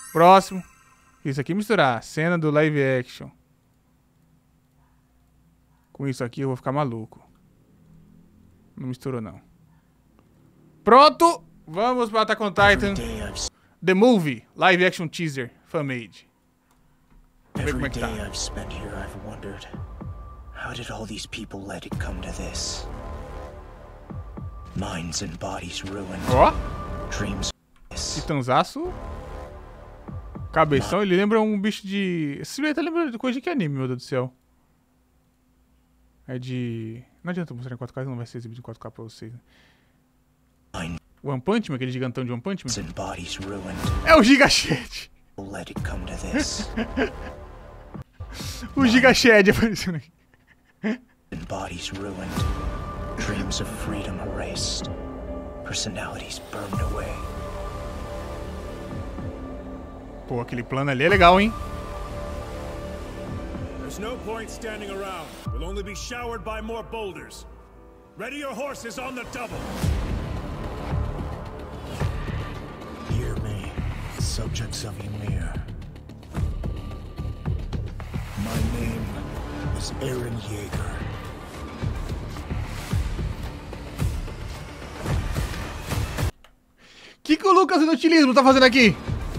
Próximo. Isso aqui misturar. Cena do live action. Com isso aqui eu vou ficar maluco. Não misturou, não. Pronto! Vamos para Attack on Titan. The Movie. Live action teaser. Fan-made. Vamos ver como é que tá. How did all these people let it come to this? Minds and bodies ruined. Ó. Dreams. Titanzaço. Cabeção, ele lembra um bicho de... Esse silhueta lembra de coisa de que anime, meu Deus do céu. É de... Não adianta mostrar em 4K, não vai ser exibido em 4K pra vocês. One Punch Man, aquele gigantão de One Punch Man. É o Giga Shed. Let it come to this. O Giga Shed aparecendo aqui. Bodies ruined. Dreams of freedom erased. Personalities burned away. Pô, aquele plano ali é legal, hein? There's no point standing around. We'll only be showered by more boulders. Ready your horses on the double. Hear me, subjects of Ymir. My name is Eren Yeager. Que o Lucas Inutilismo tá fazendo aqui?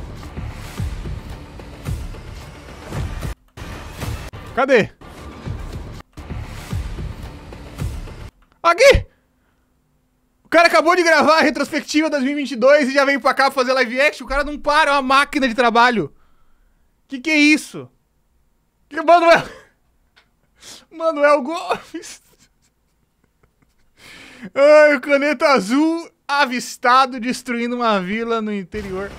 Cadê? Aqui! O cara acabou de gravar a retrospectiva 2022 e já veio pra cá fazer live action. O cara não para, é uma máquina de trabalho. Que é isso? Que Manuel... Manuel Gomes. Ai, o Caneta Azul avistado destruindo uma vila no interior.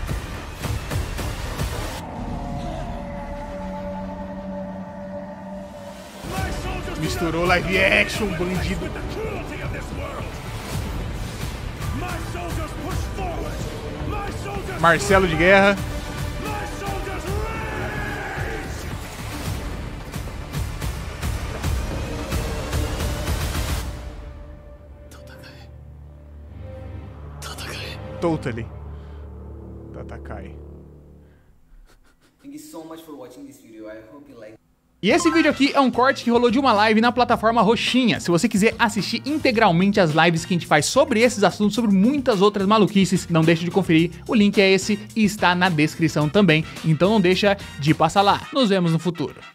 Misturou live action, bandido. Marcelo de Guerra. Totally. Tatakai. Thank you so much for watching this video. I hope you like. E esse vídeo aqui é um corte que rolou de uma live na plataforma Roxinha. Se você quiser assistir integralmente as lives que a gente faz sobre esses assuntos, sobre muitas outras maluquices, não deixe de conferir. O link é esse e está na descrição também. Então não deixa de passar lá. Nos vemos no futuro.